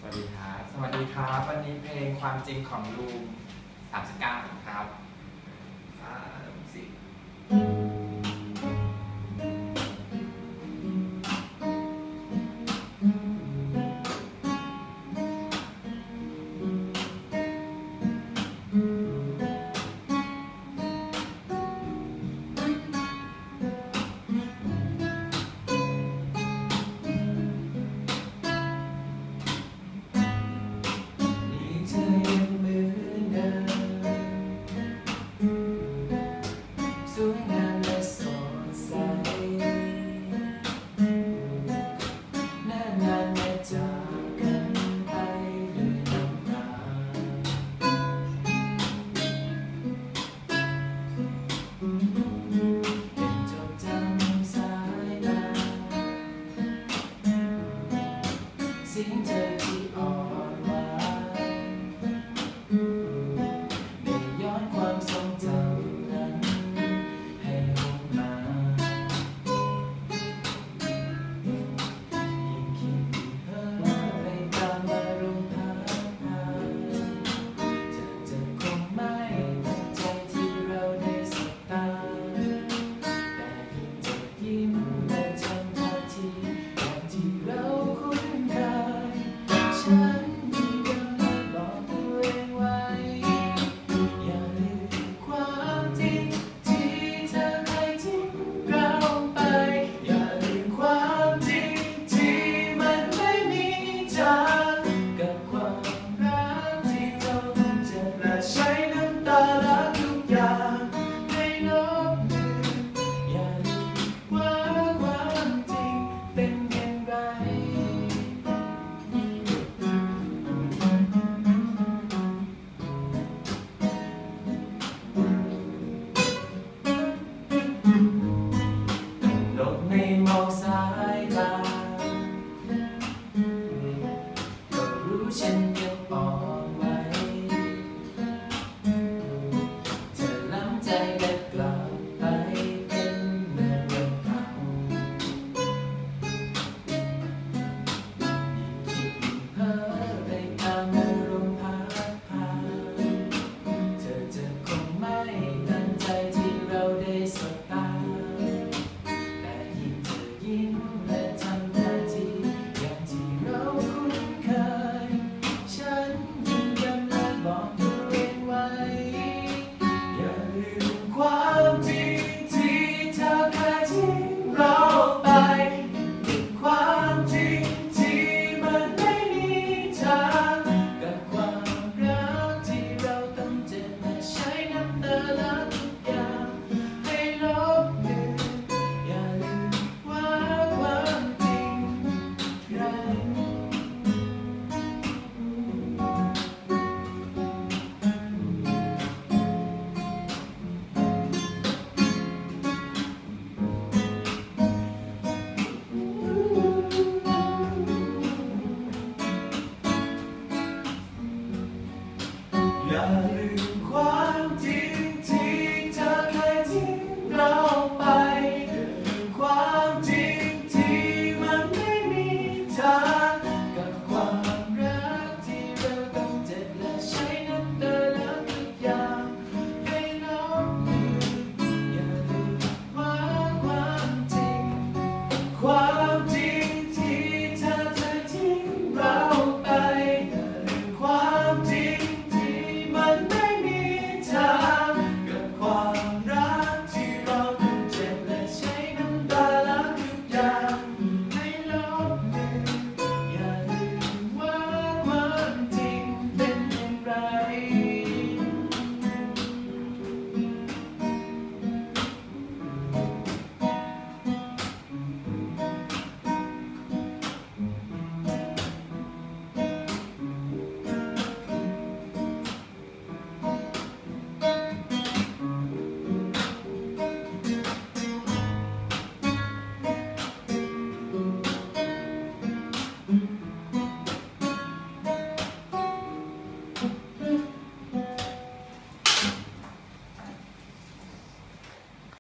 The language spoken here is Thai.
วัสดีครับสวัสดีครับวันนี้เพลงความจริงของลูม39ครับเสียงเธอที่อ่อนหวานได้ย้อนความทรงจำนั้นให้ลงมายิ่งคิดเพ้อไปตามอารมณ์พาพาเธอจะคงไม่ตั้งใจที่เราได้สบตาแต่ยิ่งจะยิ้มและทำท่าทีอย่างที่เราคุ้นเคยฉันยังไม่บอกตัวเองไว้อย่าลืมความจริงที่เธอเคยทิ้งเราไปอย่าลืมความจริงที่มันไม่มีจางกับความรักที่เราต้องเจ็บและใช้น้ำตาละทุกอย่างให้ลบเลือนอย่าลืมว่าความจริงเป็นอย่างไรหลบในมองสายตาก็รู้ฉันยังอ่อนไหวเธอล้ำใจและกลับไปเป็นเหมือนวันเก่ายิ่งคิดยิ่งเพ้อไปตามอารมณ์พาพาเธอจะคงไม่ตั้งใจที่เราได้สบตาแต่ยิ่งเธอยิ้มและทำท่าทีอย่างที่เราคุ้นเคยฉันยิ่งย้ำและบอกตัวเองไว้อย่าลืมความจริงที่เธอเคยทิ้งเราไปความจริงที่มันไม่มีทางกับความรักที่เราต้องเจ็บและใช้น้ำตาละทุกอย่างให้ลบเลือนอย่าลืมว่าความจริงไรอย่าลื